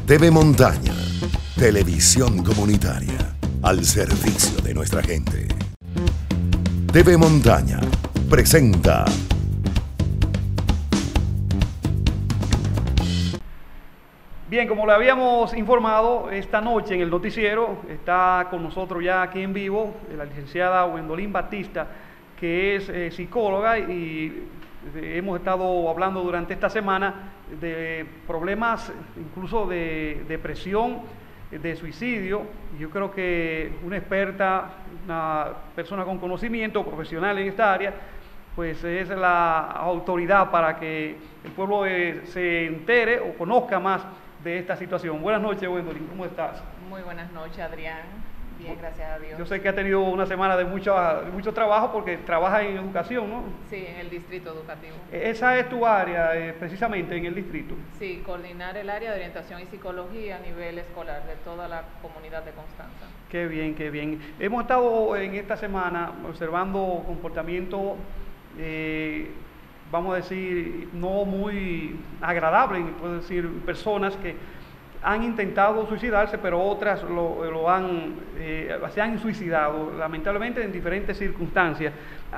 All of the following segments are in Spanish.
TV Montaña, televisión comunitaria, al servicio de nuestra gente. TV Montaña presenta Bien, como le habíamos informado, esta noche en el noticiero está con nosotros ya aquí en vivo la licenciada Wendolyn Batista, que es psicóloga, y hemos estado hablando durante esta semana de problemas incluso de depresión, de suicidio. Yo creo que una experta, una persona con conocimiento profesional en esta área, pues es la autoridad para que el pueblo se entere o conozca más de esta situación. Buenas noches, Wendolyn, ¿cómo estás? Muy buenas noches, Adrián. Bien, gracias a Dios. Yo sé que ha tenido una semana de mucho trabajo porque trabaja en educación, ¿no? Sí, en el distrito educativo. Esa es tu área, precisamente en el distrito. Sí, coordinar el área de orientación y psicología a nivel escolar de toda la comunidad de Constanza. Qué bien, qué bien. Hemos estado en esta semana observando comportamientos, vamos a decir, no muy agradables, puedo decir, personas que han intentado suicidarse, pero otras se han suicidado, lamentablemente en diferentes circunstancias.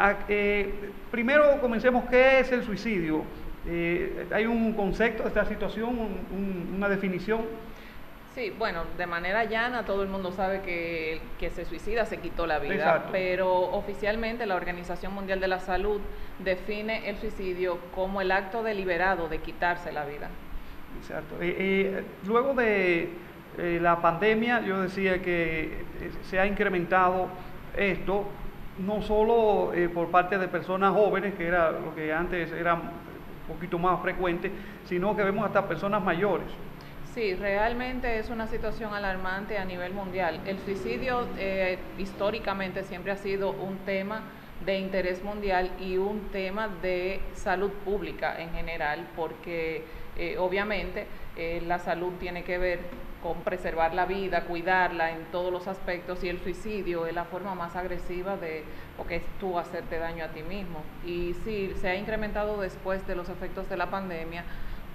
Primero comencemos, ¿qué es el suicidio? ¿Hay un concepto de esta situación, una definición? Sí, bueno, de manera llana todo el mundo sabe que el que se suicida se quitó la vida. Exacto. Pero oficialmente la Organización Mundial de la Salud define el suicidio como el acto deliberado de quitarse la vida. Exacto. Luego de la pandemia, yo decía que se ha incrementado esto, no solo por parte de personas jóvenes, que era lo que antes era un poquito más frecuente, sino que vemos hasta personas mayores. Sí, realmente es una situación alarmante a nivel mundial. El suicidio históricamente siempre ha sido un tema de interés mundial y un tema de salud pública en general, porque obviamente la salud tiene que ver con preservar la vida, cuidarla en todos los aspectos, y el suicidio es la forma más agresiva porque es tú hacerte daño a ti mismo. Y sí, se ha incrementado después de los efectos de la pandemia,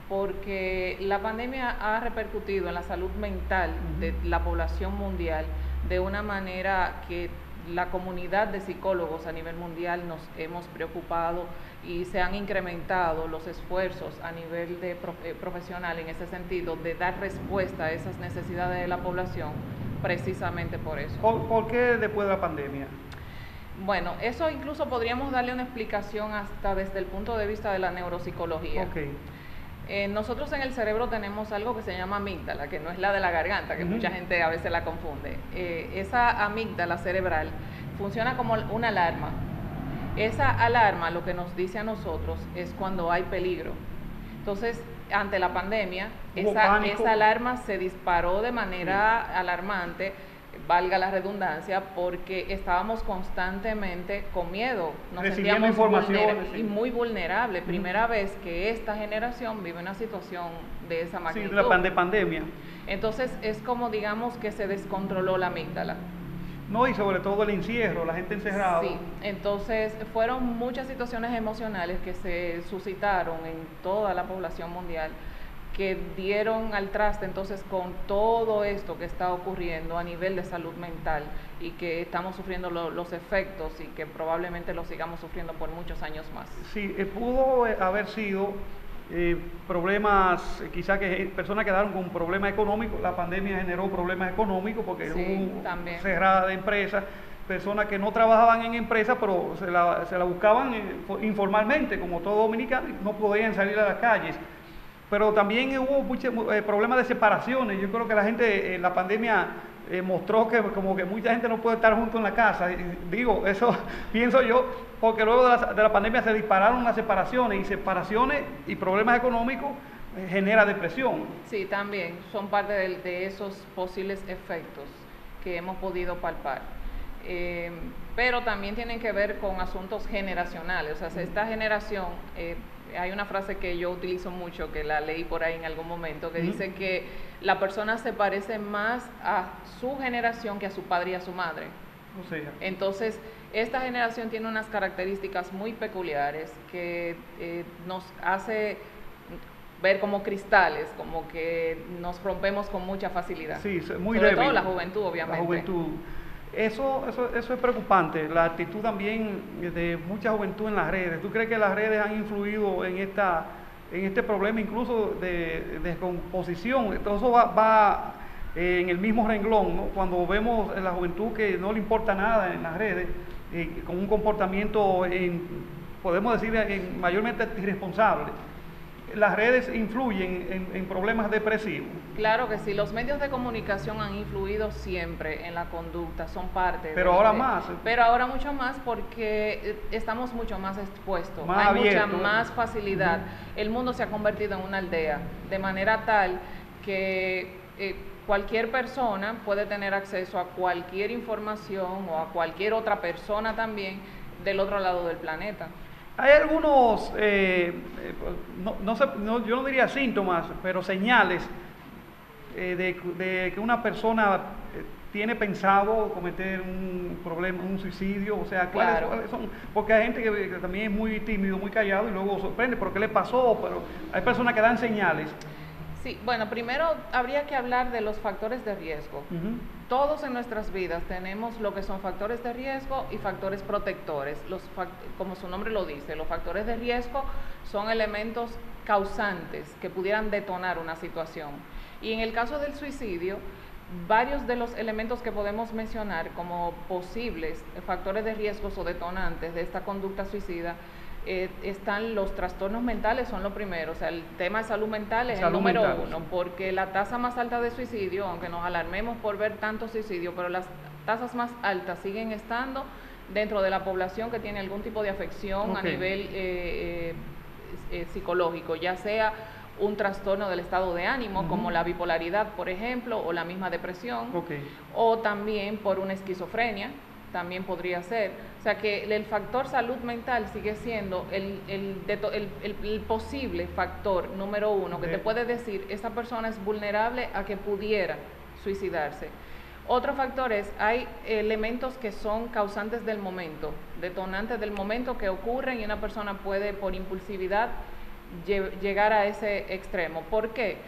porque la pandemia ha repercutido en la salud mental de la población mundial de una manera que la comunidad de psicólogos a nivel mundial nos hemos preocupado, y se han incrementado los esfuerzos a nivel de profesional en ese sentido, de dar respuesta a esas necesidades de la población, precisamente por eso. ¿Por qué después de la pandemia? Bueno, eso incluso podríamos darle una explicación hasta desde el punto de vista de la neuropsicología. Okay. Nosotros en el cerebro tenemos algo que se llama amígdala, que no es la de la garganta, que mucha gente a veces la confunde. Esa amígdala cerebral funciona como una alarma. Esa alarma lo que nos dice a nosotros es cuando hay peligro. Entonces, ante la pandemia, esa alarma se disparó de manera alarmante, valga la redundancia, porque estábamos constantemente con miedo, nos sentíamos muy vulnerables. Primera vez que esta generación vive una situación de esa magnitud. Sí, de pandemia. Entonces es como, digamos, que se descontroló la amígdala. No, y sobre todo el encierro, la gente encerrada. Sí, entonces fueron muchas situaciones emocionales que se suscitaron en toda la población mundial, que dieron al traste entonces con todo esto que está ocurriendo a nivel de salud mental, y que estamos sufriendo los efectos, y que probablemente lo sigamos sufriendo por muchos años más. Sí, pudo haber sido problemas, quizá que personas quedaron con problemas económicos. La pandemia generó problemas económicos porque hubo cerrada de empresas, personas que no trabajaban en empresas, pero se la buscaban informalmente, como todo dominicano, y no podían salir a las calles. Pero también hubo muchos problemas de separaciones. Yo creo que la gente en la pandemia mostró que como que mucha gente no puede estar junto en la casa. Digo, eso pienso yo, porque luego de la pandemia se dispararon las separaciones y problemas económicos genera depresión. Sí, también son parte de esos posibles efectos que hemos podido palpar. Pero también tienen que ver con asuntos generacionales. O sea, esta generación, hay una frase que yo utilizo mucho, que la leí por ahí en algún momento, que dice que la persona se parece más a su generación que a su padre y a su madre. O sea. Entonces, esta generación tiene unas características muy peculiares que nos hace ver como cristales, como que nos rompemos con mucha facilidad. Sí, muy sobre débil. todo la juventud, obviamente. La juventud. Eso es preocupante, la actitud también de mucha juventud en las redes. ¿Tú crees que las redes han influido en este problema incluso de descomposición? Todo eso va en el mismo renglón, ¿no? Cuando vemos la juventud que no le importa nada en las redes, con un comportamiento, podemos decir, mayormente irresponsable. Las redes influyen en problemas depresivos. Claro que sí, los medios de comunicación han influido siempre en la conducta, son parte. Pero ahora más. Pero ahora mucho más porque estamos mucho más expuestos, más hay abierto, mucha más facilidad. El mundo se ha convertido en una aldea, de manera tal que cualquier persona puede tener acceso a cualquier información o a cualquier otra persona también del otro lado del planeta. Hay algunos, yo no diría síntomas, pero señales de que una persona tiene pensado cometer un problema, un suicidio, o sea, ¿cuáles son? Porque hay gente que también es muy tímido, muy callado y luego sorprende, ¿pero qué le pasó? Pero hay personas que dan señales. Sí, bueno, primero habría que hablar de los factores de riesgo. Todos en nuestras vidas tenemos lo que son factores de riesgo y factores protectores. Como su nombre lo dice, los factores de riesgo son elementos causantes que pudieran detonar una situación. Y en el caso del suicidio, varios de los elementos que podemos mencionar como posibles factores de riesgo o detonantes de esta conducta suicida están los trastornos mentales, son lo primero. O sea, el tema de salud mental es el número uno, porque la tasa más alta de suicidio, aunque nos alarmemos por ver tanto suicidio, pero las tasas más altas siguen estando dentro de la población que tiene algún tipo de afección a nivel psicológico, ya sea un trastorno del estado de ánimo, como la bipolaridad, por ejemplo, o la misma depresión, o también por una esquizofrenia, también podría ser. O sea que el factor salud mental sigue siendo el posible factor número uno que te puede decir esa persona es vulnerable a que pudiera suicidarse. Otro factor es, hay elementos que son causantes del momento, detonantes del momento que ocurren y una persona puede por impulsividad llegar a ese extremo. ¿Por qué?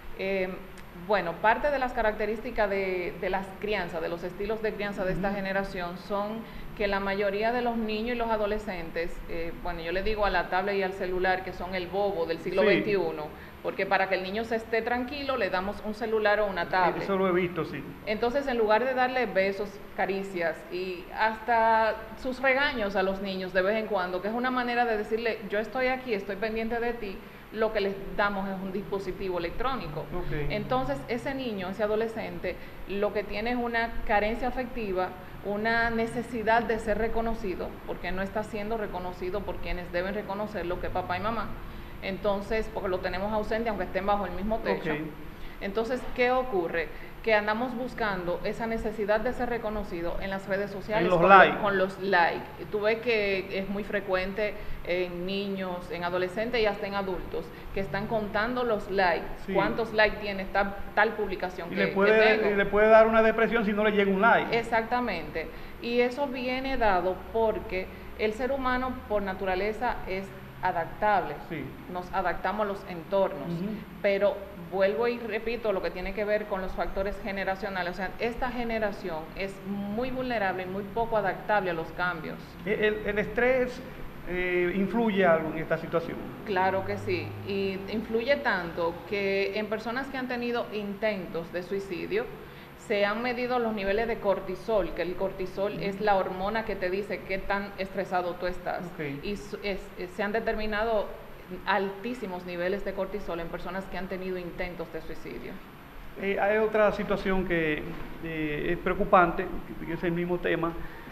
Bueno, parte de las características de las crianzas, de los estilos de crianza de esta generación son que la mayoría de los niños y los adolescentes, bueno, yo le digo a la tablet y al celular que son el bobo del siglo XXI, porque para que el niño se esté tranquilo le damos un celular o una tablet. Eso lo he visto, sí. Entonces, en lugar de darle besos, caricias y hasta sus regaños a los niños de vez en cuando, que es una manera de decirle, yo estoy aquí, estoy pendiente de ti, lo que les damos es un dispositivo electrónico. Entonces, ese niño, ese adolescente, lo que tiene es una carencia afectiva, una necesidad de ser reconocido, porque no está siendo reconocido por quienes deben reconocerlo, que papá y mamá. Entonces, porque lo tenemos ausente aunque estén bajo el mismo techo. Entonces, ¿qué ocurre? Que andamos buscando esa necesidad de ser reconocido en las redes sociales con los likes. Tú ves que es muy frecuente en niños, en adolescentes y hasta en adultos, que están contando los likes, cuántos likes tiene tal publicación. Y le puede dar una depresión si no le llega un like. Exactamente. Y eso viene dado porque el ser humano por naturaleza es adaptable, nos adaptamos a los entornos, pero vuelvo y repito lo que tiene que ver con los factores generacionales. O sea, esta generación es muy vulnerable y muy poco adaptable a los cambios. ¿El estrés influye algo en esta situación? Claro que sí, y influye tanto que en personas que han tenido intentos de suicidio se han medido los niveles de cortisol, que el cortisol es la hormona que te dice qué tan estresado tú estás, y se han determinado altísimos niveles de cortisol en personas que han tenido intentos de suicidio. Hay otra situación que es preocupante, que es el mismo tema,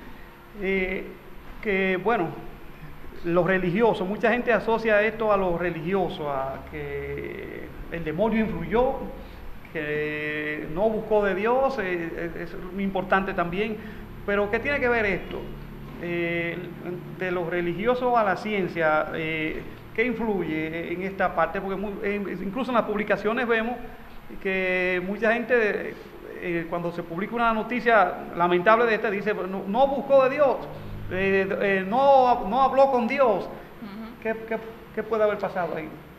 que bueno, lo religioso, mucha gente asocia esto a lo religioso, a que el demonio influyó, que no buscó de Dios, es muy importante también, pero ¿qué tiene que ver esto? De lo religioso a la ciencia, ¿qué influye en esta parte? Porque incluso en las publicaciones vemos que mucha gente, cuando se publica una noticia lamentable de esta, dice, no buscó de Dios, no habló con Dios. ¿Qué puede haber pasado ahí?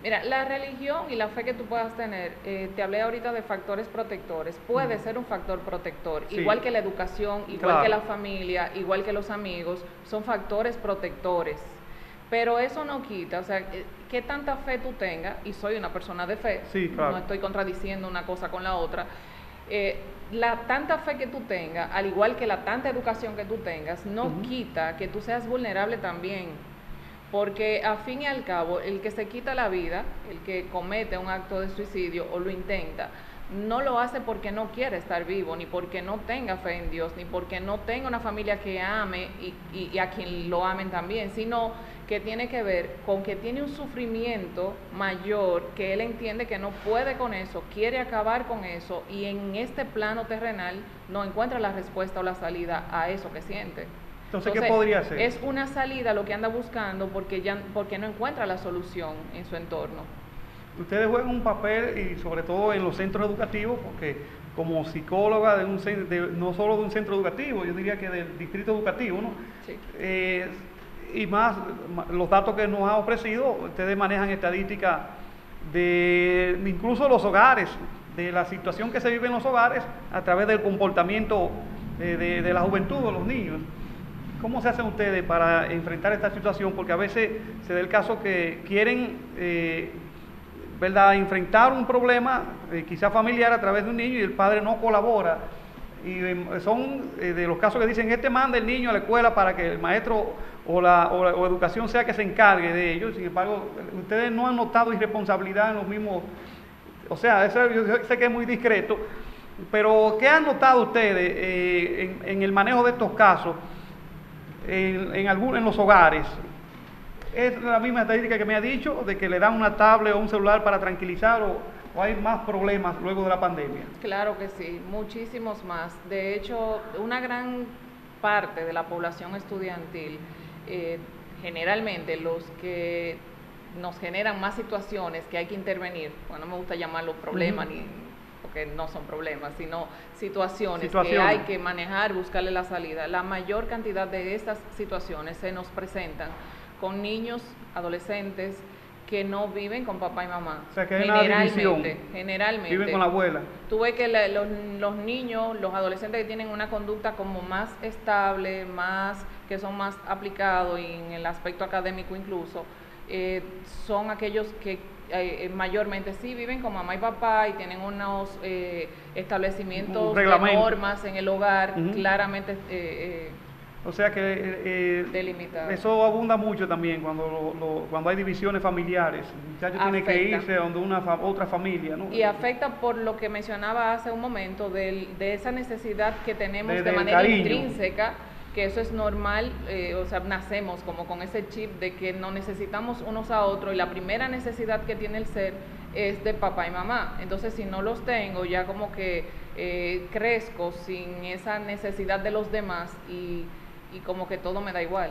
Mira, la religión y la fe que tú puedas tener, te hablé ahorita de factores protectores, puede ser un factor protector, sí. Igual que la educación, igual que la familia, igual que los amigos, son factores protectores. Pero eso no quita, o sea, que tanta fe tú tengas, y soy una persona de fe, sí, claro. No estoy contradiciendo una cosa con la otra, la tanta fe que tú tengas, al igual que la tanta educación que tú tengas, no quita que tú seas vulnerable también, porque a fin y al cabo, el que se quita la vida, el que comete un acto de suicidio o lo intenta, no lo hace porque no quiere estar vivo, ni porque no tenga fe en Dios, ni porque no tenga una familia que ame y a quien lo amen también, sino que tiene que ver con que tiene un sufrimiento mayor, que él entiende que no puede con eso, quiere acabar con eso, y en este plano terrenal no encuentra la respuesta o la salida a eso que siente. Entonces, ¿qué podría ser? Es una salida lo que anda buscando porque no encuentra la solución en su entorno. Ustedes juegan un papel, y sobre todo en los centros educativos, porque como psicóloga no solo de un centro educativo, yo diría que del distrito educativo, ¿no? Sí. Y más los datos que nos ha ofrecido, ustedes manejan estadísticas de incluso los hogares, de la situación que se vive en los hogares a través del comportamiento de la juventud o los niños. ¿Cómo se hacen ustedes para enfrentar esta situación? Porque a veces se da el caso que quieren ¿verdad?, enfrentar un problema quizá familiar a través de un niño y el padre no colabora. Y son de los casos que dicen, manda el niño a la escuela para que el maestro o educación sea que se encargue de ellos. Sin embargo, ustedes no han notado irresponsabilidad en los mismos, o sea, eso yo sé que es muy discreto, pero ¿qué han notado ustedes en el manejo de estos casos en los hogares? ¿Es la misma estadística que me ha dicho, de que le dan una tablet o un celular para tranquilizar, o hay más problemas luego de la pandemia? Claro que sí, muchísimos más. De hecho, una gran parte de la población estudiantil, generalmente los que nos generan más situaciones que hay que intervenir, bueno, no me gusta llamarlos problemas, porque no son problemas, sino situaciones que hay que manejar, buscarle la salida. La mayor cantidad de estas situaciones se nos presentan con niños, adolescentes, que no viven con papá y mamá. O sea, que hay una división. Generalmente. Viven con la abuela. Tú ves que los niños, los adolescentes que tienen una conducta como más estable, que son más aplicados, y en el aspecto académico incluso, son aquellos que mayormente sí viven con mamá y papá y tienen unos establecimientos de normas en el hogar claramente o sea que eso abunda mucho también cuando hay divisiones familiares. El muchacho tiene que irse a donde otra familia, ¿no? Y afecta por lo que mencionaba hace un momento, de esa necesidad que tenemos de manera intrínseca, que eso es normal, o sea, nacemos como con ese chip de que nos necesitamos unos a otros, y la primera necesidad que tiene el ser es de papá y mamá. Entonces, si no los tengo, ya como que crezco sin esa necesidad de los demás y como que todo me da igual.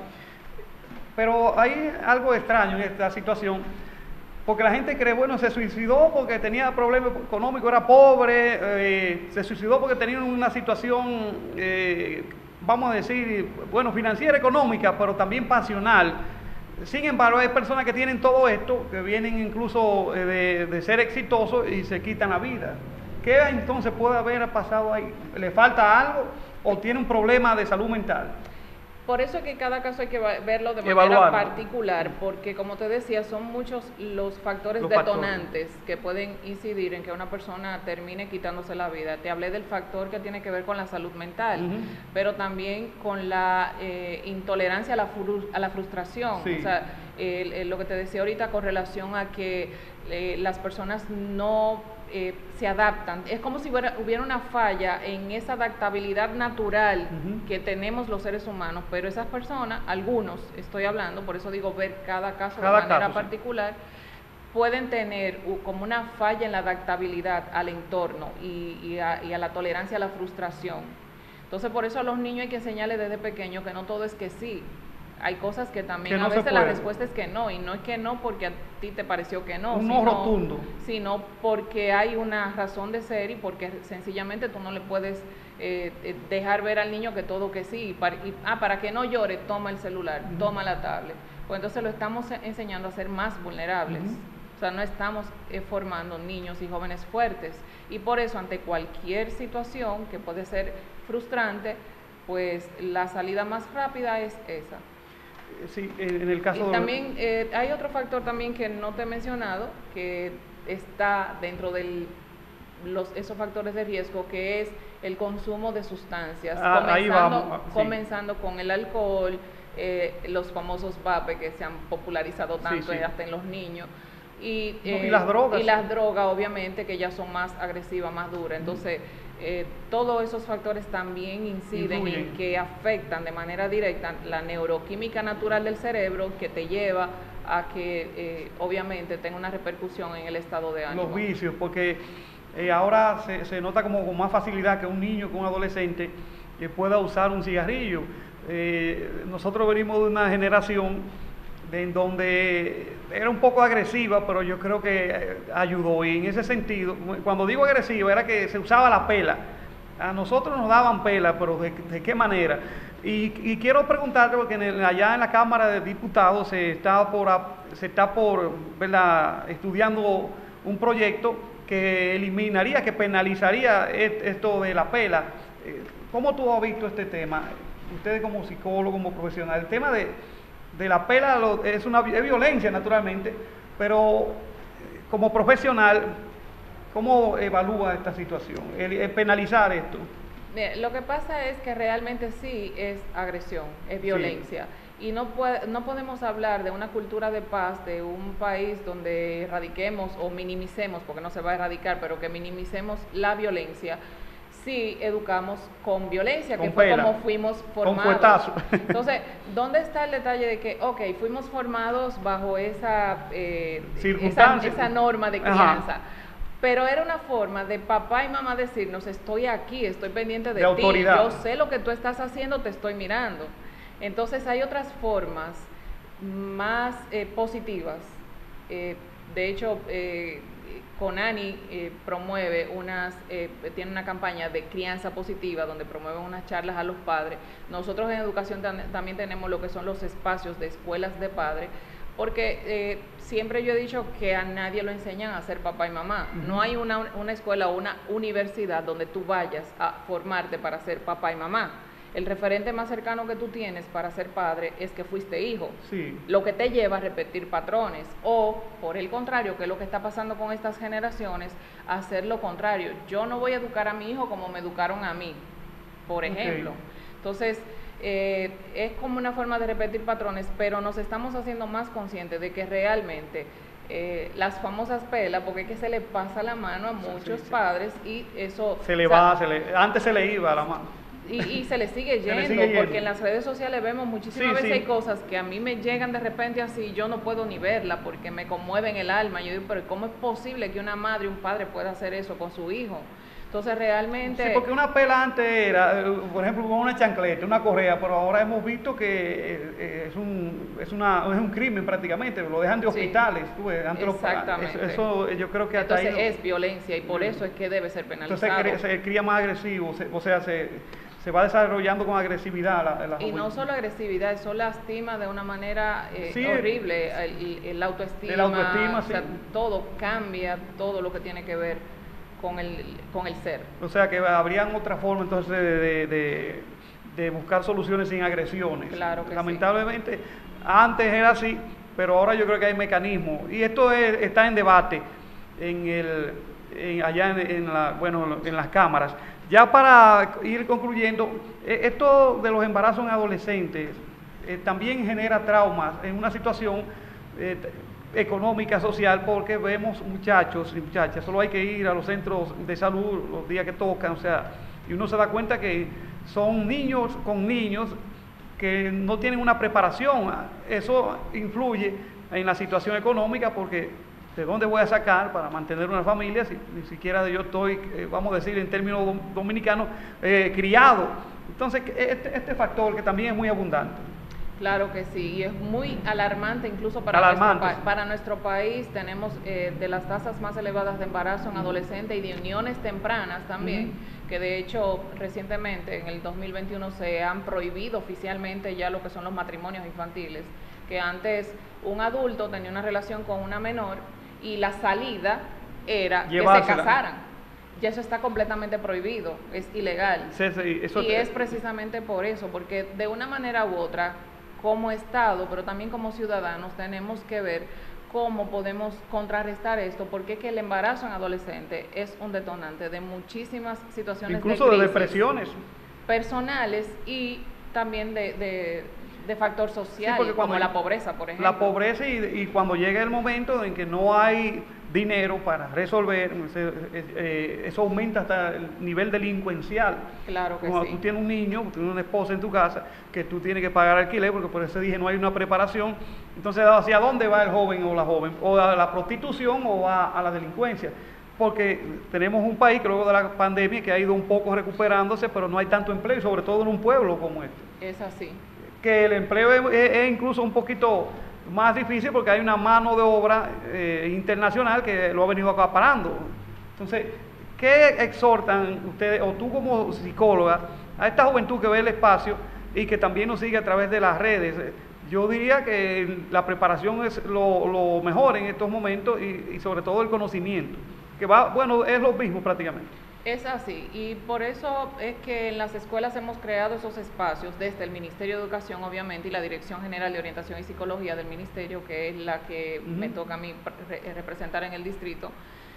Pero hay algo extraño en esta situación, porque la gente cree, bueno, se suicidó porque tenía problemas económicos, era pobre, se suicidó porque tenía una situación, vamos a decir, bueno, financiera, económica, pero también pasional. Sin embargo, hay personas que tienen todo esto, que vienen incluso de ser exitosos y se quitan la vida. ¿Qué entonces puede haber pasado ahí? ¿Le falta algo o tiene un problema de salud mental? Por eso es que cada caso hay que verlo de manera particular, porque como te decía, son muchos los factores detonantes que pueden incidir en que una persona termine quitándose la vida. Te hablé del factor que tiene que ver con la salud mental, pero también con la intolerancia a la frustración. Sí. O sea, lo que te decía ahorita con relación a que las personas no se adaptan. Es como si hubiera una falla en esa adaptabilidad natural que tenemos los seres humanos, pero esas personas, algunos estoy hablando, por eso digo ver cada caso de manera particular, pueden tener como una falla en la adaptabilidad al entorno y a la tolerancia a la frustración. Entonces, por eso a los niños hay que enseñarles desde pequeños que no todo es que sí. Hay cosas que también a veces la respuesta es que no, y no es que no porque a ti te pareció que no, rotundo, sino porque hay una razón de ser y porque sencillamente tú no le puedes dejar ver al niño que todo que sí, para que no llore, toma el celular, toma la tablet. Pues entonces lo estamos enseñando a ser más vulnerables. O sea, no estamos formando niños y jóvenes fuertes. Y por eso, ante cualquier situación que puede ser frustrante, pues la salida más rápida es esa. Sí, en el caso y también hay otro factor también que no te he mencionado, que está dentro de esos factores de riesgo, que es el consumo de sustancias, comenzando con el alcohol, los famosos vape que se han popularizado tanto hasta en los niños, y las drogas. Y las drogas, obviamente, que ya son más agresivas, más duras. Entonces, todos esos factores también inciden en que afectan de manera directa la neuroquímica natural del cerebro, que te lleva a que obviamente tenga una repercusión en el estado de ánimo. Los vicios, porque ahora se nota como con más facilidad que un niño, que un adolescente pueda usar un cigarrillo. Nosotros venimos de una generación en donde era un poco agresiva, pero yo creo que ayudó. Y en ese sentido, cuando digo agresiva, era que se usaba la pela. A nosotros nos daban pela, pero ¿de qué manera? Y quiero preguntarte, porque allá en la Cámara de Diputados se está por ¿verdad?, estudiando un proyecto que eliminaría, que penalizaría esto de la pela. ¿Cómo tú has visto este tema? Ustedes como psicólogo, como profesional, el tema de la pela es violencia, naturalmente, pero como profesional, ¿cómo evalúa esta situación, el penalizar esto? Lo que pasa es que realmente sí es agresión, es violencia. Sí. Y no podemos hablar de una cultura de paz, de un país donde erradiquemos o minimicemos, porque no se va a erradicar, pero que minimicemos la violencia, si educamos con violencia, con que fue pela, como fuimos formados. Con fuetazo. Entonces, ¿dónde está el detalle de que, fuimos formados bajo esa norma de crianza? Ajá. Pero era una forma de papá y mamá decirnos, estoy aquí, estoy pendiente de ti, autoridad. Yo sé lo que tú estás haciendo, te estoy mirando. Entonces hay otras formas más positivas. De hecho, CONANI promueve tiene una campaña de crianza positiva donde promueve unas charlas a los padres. Nosotros en educación también tenemos lo que son los espacios de escuelas de padres, porque siempre yo he dicho que a nadie lo enseñan a ser papá y mamá. No hay una escuela o una universidad donde tú vayas a formarte para ser papá y mamá. El referente más cercano que tú tienes para ser padre es que fuiste hijo. Sí. Lo que te lleva a repetir patrones. O, por el contrario, que es lo que está pasando con estas generaciones, hacer lo contrario. Yo no voy a educar a mi hijo como me educaron a mí, por ejemplo. Entonces, es como una forma de repetir patrones, pero nos estamos haciendo más conscientes de que realmente las famosas pelas, porque es que se le pasa la mano a muchos padres y eso... Antes se le iba la mano. Y se le sigue yendo, porque en las redes sociales vemos muchísimas veces hay cosas que a mí me llegan de repente así, yo no puedo ni verla porque me conmueven el alma. Yo digo, pero ¿cómo es posible que una madre y un padre pueda hacer eso con su hijo? Entonces realmente... Sí, porque una pela antes era, por ejemplo, con una chancleta, una correa, pero ahora hemos visto que es un crimen prácticamente, lo dejan de hospitales. Exactamente. Eso yo creo que hasta entonces es violencia y por eso es que debe ser penalizado. Entonces se cría más agresivo, se va desarrollando con agresividad la y no solo agresividad, eso lastima de una manera horrible, el autoestima, o sea, todo cambia, todo lo que tiene que ver con el ser. O sea que habrían otra forma entonces de buscar soluciones sin agresiones. Claro que lamentablemente antes era así, pero ahora yo creo que hay mecanismos y esto está en debate allá en las cámaras. Ya para ir concluyendo, esto de los embarazos en adolescentes también genera traumas en una situación económica, social, porque vemos muchachos y muchachas, solo hay que ir a los centros de salud los días que tocan, y uno se da cuenta que son niños con niños que no tienen una preparación. Eso influye en la situación económica porque ¿de dónde voy a sacar para mantener una familia si ni siquiera yo estoy, vamos a decir en términos dominicanos, criado? Entonces, este factor que también es muy abundante. Claro que sí, y es muy alarmante incluso para nuestro país. Tenemos de las tasas más elevadas de embarazo en adolescentes y de uniones tempranas también, que de hecho recientemente en el 2021 se han prohibido oficialmente ya lo que son los matrimonios infantiles, que antes un adulto tenía una relación con una menor y la salida era que se casaran. Ya eso está completamente prohibido, es ilegal. Y es precisamente por eso, porque de una manera u otra, como Estado, pero también como ciudadanos, tenemos que ver cómo podemos contrarrestar esto, porque es que el embarazo en adolescente es un detonante de muchísimas situaciones incluso de depresiones personales y también de factor social, sí, como la pobreza, por ejemplo. La pobreza y cuando llega el momento en que no hay dinero para resolver, eso aumenta hasta el nivel delincuencial. Claro que cuando sí. tú tienes un niño, tú tienes una esposa en tu casa, que tú tienes que pagar alquiler, porque por eso dije no hay una preparación, entonces ¿hacia dónde va el joven o la joven? O a la prostitución o va a la delincuencia. Porque tenemos un país que luego de la pandemia que ha ido un poco recuperándose, pero no hay tanto empleo, sobre todo en un pueblo como este. Es así. Que el empleo es incluso un poquito más difícil porque hay una mano de obra internacional que lo ha venido acaparando. Entonces, ¿qué exhortan ustedes, o tú como psicóloga, a esta juventud que ve el espacio y que también nos sigue a través de las redes? Yo diría que la preparación es lo mejor en estos momentos y sobre todo el conocimiento, que es lo mismo prácticamente. Es así, y por eso es que en las escuelas hemos creado esos espacios desde el Ministerio de Educación, obviamente, y la Dirección General de Orientación y Psicología del Ministerio, que es la que me toca a mí representar en el distrito.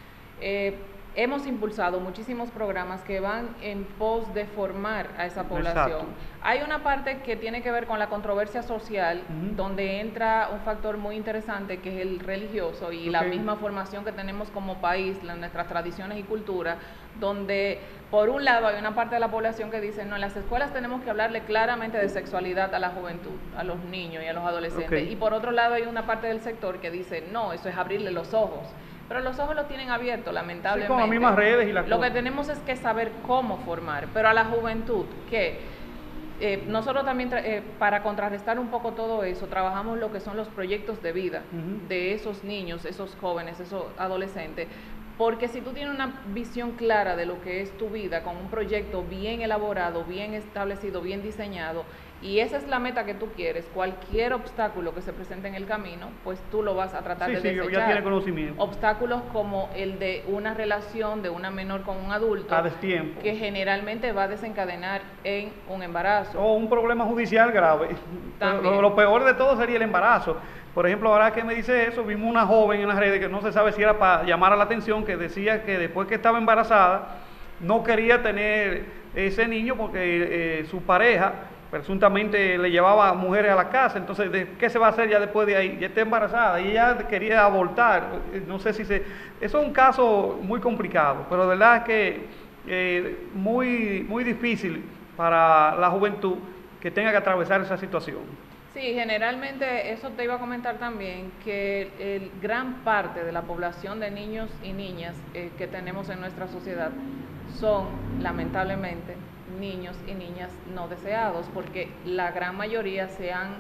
Hemos impulsado muchísimos programas que van en pos de formar a esa población. Exacto. Hay una parte que tiene que ver con la controversia social, donde entra un factor muy interesante que es el religioso y la misma formación que tenemos como país, nuestras tradiciones y cultura, donde por un lado hay una parte de la población que dice, no, en las escuelas tenemos que hablarle claramente de sexualidad a la juventud, a los niños y a los adolescentes, y por otro lado hay una parte del sector que dice, no, eso es abrirle los ojos. Pero los ojos los tienen abiertos, lamentablemente. Sí, con las mismas redes y las Lo que tenemos es que saber cómo formar, pero a la juventud, que nosotros también, para contrarrestar un poco todo eso, trabajamos lo que son los proyectos de vida de esos niños, esos jóvenes, esos adolescentes, porque si tú tienes una visión clara de lo que es tu vida, con un proyecto bien elaborado, bien establecido, bien diseñado, y esa es la meta que tú quieres, cualquier obstáculo que se presente en el camino, pues tú lo vas a tratar de desechar. Ya tiene conocimiento. Obstáculos como el de una relación de una menor con un adulto, a destiempo, que generalmente va a desencadenar en un embarazo. O un problema judicial grave. Lo peor de todo sería el embarazo. Por ejemplo, ahora que me dice eso, vimos una joven en las redes que no se sabe si era para llamar a la atención, que decía que después que estaba embarazada, no quería tener ese niño porque su pareja presuntamente le llevaba mujeres a la casa. Entonces, ¿qué se va a hacer ya después de ahí? Ya está embarazada y ella quería abortar. No sé si eso es un caso muy complicado, pero de verdad es que muy, muy difícil para la juventud que tenga que atravesar esa situación. Sí, generalmente eso te iba a comentar también, que gran parte de la población de niños y niñas que tenemos en nuestra sociedad son, lamentablemente, niños y niñas no deseados, porque la gran mayoría se han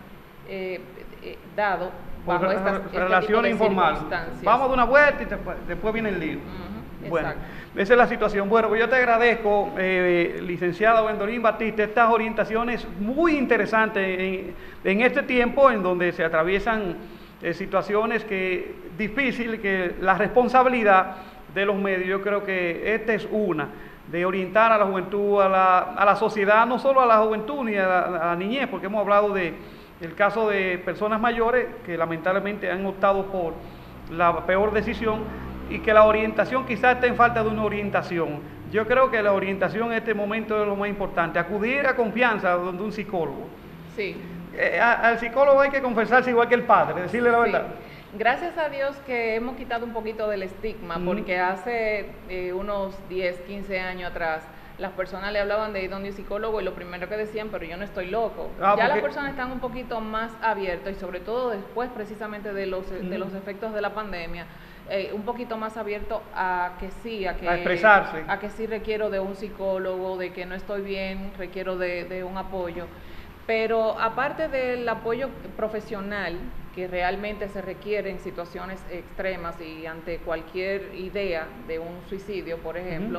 dado bajo estas relaciones informales. Vamos de una vuelta y después viene el lío. Bueno, esa es la situación. Bueno, pues yo te agradezco, licenciada Gwendolyn Batista, estas orientaciones muy interesantes en este tiempo en donde se atraviesan situaciones difíciles, que la responsabilidad de los medios, yo creo que esta es una, de orientar a la juventud, a la sociedad, no solo a la juventud ni a la niñez, porque hemos hablado del caso de personas mayores que lamentablemente han optado por la peor decisión, y que la orientación quizás esté en falta de una orientación. Yo creo que la orientación en este momento es lo más importante, acudir a confianza donde un psicólogo. Sí. Al psicólogo hay que confesarse igual que el padre, decirle la verdad. Gracias a Dios que hemos quitado un poquito del estigma, porque hace unos 10, 15 años atrás, las personas le hablaban de ir donde un psicólogo y lo primero que decían, pero yo no estoy loco. Ya las personas están un poquito más abiertas, y sobre todo después precisamente de los efectos de la pandemia, un poquito más abierto a que sí, a expresarse, a que sí requiero de un psicólogo, de que no estoy bien, requiero de un apoyo. Pero aparte del apoyo profesional que realmente se requiere en situaciones extremas y ante cualquier idea de un suicidio, por ejemplo,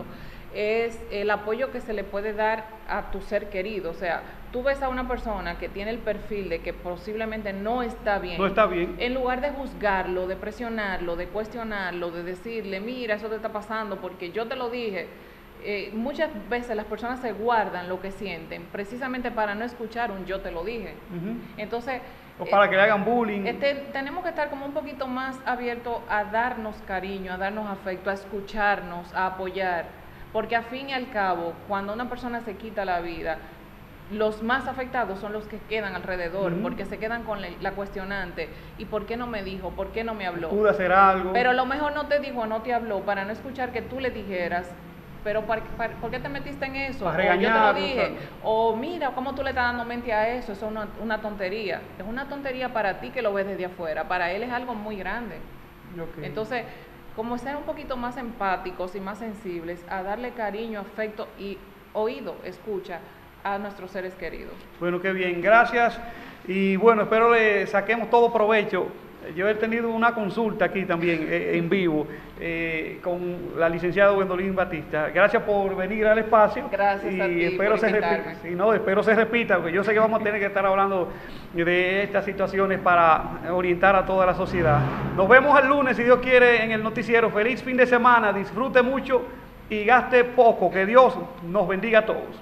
es el apoyo que se le puede dar a tu ser querido. O sea, tú ves a una persona que tiene el perfil de que posiblemente no está bien. No está bien. En lugar de juzgarlo, de presionarlo, de cuestionarlo, de decirle, mira, eso te está pasando porque yo te lo dije. Muchas veces las personas se guardan lo que sienten precisamente para no escuchar un yo te lo dije. Entonces, o para que le hagan bullying. Tenemos que estar como un poquito más abiertos a darnos cariño, a darnos afecto, a escucharnos, a apoyar, porque al fin y al cabo, cuando una persona se quita la vida, los más afectados son los que quedan alrededor, porque se quedan con la cuestionante. ¿Y por qué no me dijo? ¿Por qué no me habló? Pude hacer algo. Pero a lo mejor no te dijo, no te habló, para no escuchar que tú le dijeras, pero ¿por qué te metiste en eso? Para regañar, o yo te lo dije, o mira cómo tú le estás dando mente a eso, es una tontería. Es una tontería para ti que lo ves desde afuera, para él es algo muy grande. Okay. Entonces, como ser un poquito más empáticos y más sensibles a darle cariño, afecto y oído, escucha a nuestros seres queridos. Bueno, qué bien, gracias. Y bueno, espero le saquemos todo provecho. Yo he tenido una consulta aquí también en vivo con la licenciada Gwendolyn Batista. Gracias por venir al espacio. Gracias y a ti espero por se repita. Sí, no, espero se repita, porque yo sé que vamos a tener que estar hablando de estas situaciones para orientar a toda la sociedad. Nos vemos el lunes, si Dios quiere, en el noticiero. Feliz fin de semana, disfrute mucho y gaste poco. Que Dios nos bendiga a todos.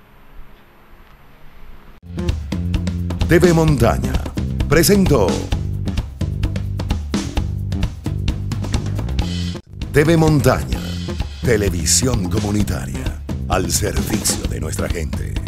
TV Montaña presentó TV Montaña, televisión comunitaria, al servicio de nuestra gente.